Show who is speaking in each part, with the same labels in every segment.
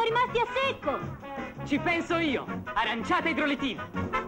Speaker 1: rimasti a secco!
Speaker 2: Ci penso io! Aranciata idrolitina!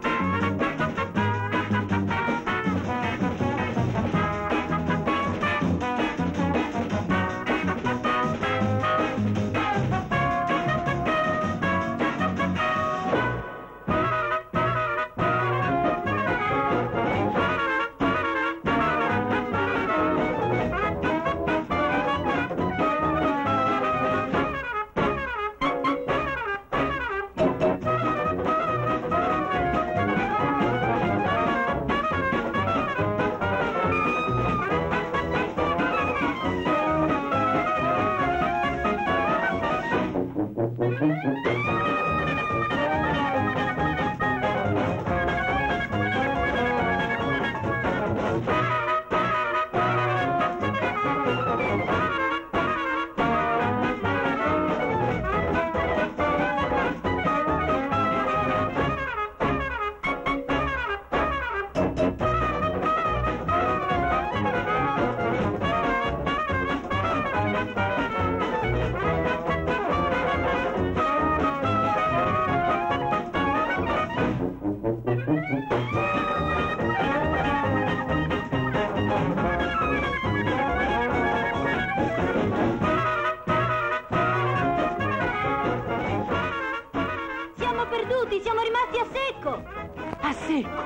Speaker 1: Siamo rimasti a secco!
Speaker 2: A secco!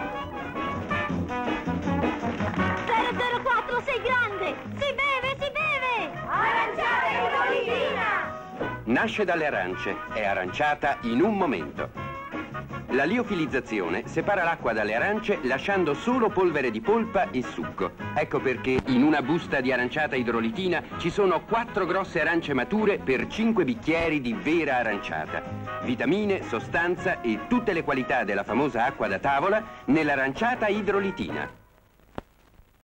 Speaker 1: 004, sei grande! Si beve, si beve! Aranciata idrolitina!
Speaker 3: Nasce dalle arance, è aranciata in un momento. La liofilizzazione separa l'acqua dalle arance lasciando solo polvere di polpa e succo. Ecco perché in una busta di aranciata idrolitina ci sono 4 grosse arance mature per 5 bicchieri di vera aranciata. Vitamine, sostanza e tutte le qualità della famosa acqua da tavola nell'aranciata idrolitina.